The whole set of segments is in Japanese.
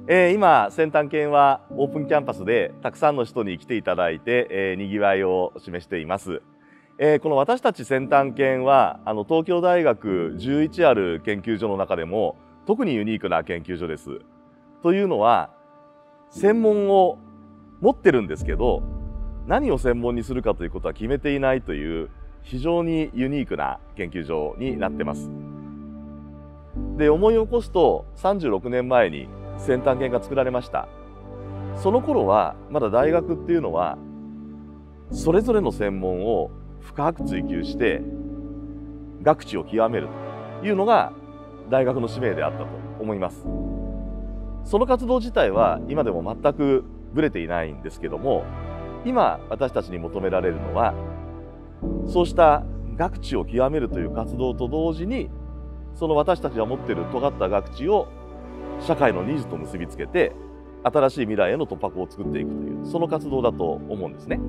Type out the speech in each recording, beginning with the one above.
今先端研はオープンキャンパスでたくさんの人に来ていただいて、にぎわいを示しています。この私たち先端研は東京大学11ある研究所の中でも特にユニークな研究所です。というのは専門を持ってるんですけど、何を専門にするかということは決めていないという非常にユニークな研究所になってます。で、思い起こすと36年前に先端研が作られました。その頃はまだ大学っていうのはそれぞれの専門を深く追求して学知を極めるというのが大学の使命であったと思います。その活動自体は今でも全くぶれていないんですけども、今私たちに求められるのはそうした学知を極めるという活動と同時に、その私たちが持っている尖った学知を社会のニーズと結びつけて新しい未来への突破口を作っていくという、その活動だと思うんですね。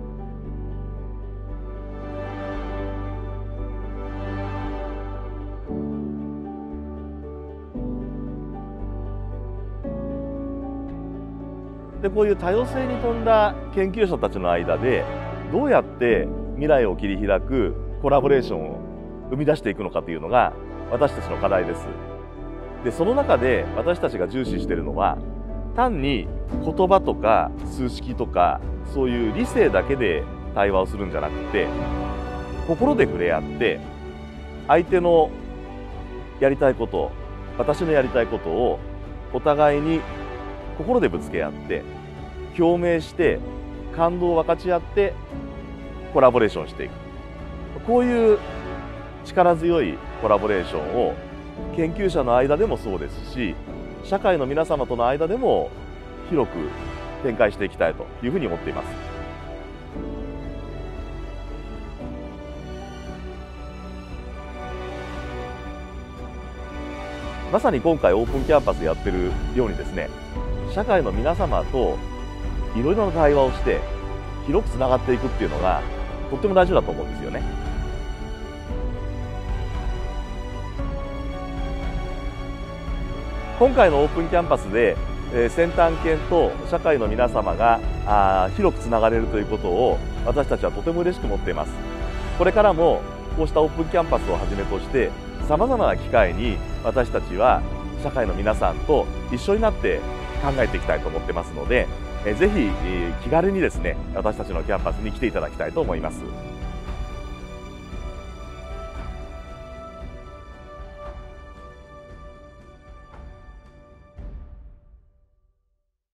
で、こういう多様性に富んだ研究者たちの間でどうやって未来を切り開くコラボレーションを生み出していくのかというのが私たちの課題です。で、その中で私たちが重視しているのは、単に言葉とか数式とかそういう理性だけで対話をするんじゃなくて、心で触れ合って相手のやりたいこと、私のやりたいことをお互いに心でぶつけ合って共鳴して感動を分かち合ってコラボレーションしていく、こういう力強いコラボレーションを研究者の間でもそうですし、社会の皆様との間でも広く展開していきたいというふうに思っています。まさに今回オープンキャンパスやってるようにですね、社会の皆様といろいろな対話をして広くつながっていくっていうのがとっても大事だと思うんですよね。今回のオープンキャンパスで先端研と社会の皆様が広くつながれるということを私たちはとても嬉しく思っています。これからもこうしたオープンキャンパスをはじめとしてさまざまな機会に私たちは社会の皆さんと一緒になって考えていきたいと思ってますので、ぜひ気軽にですね私たちのキャンパスに来ていただきたいと思います。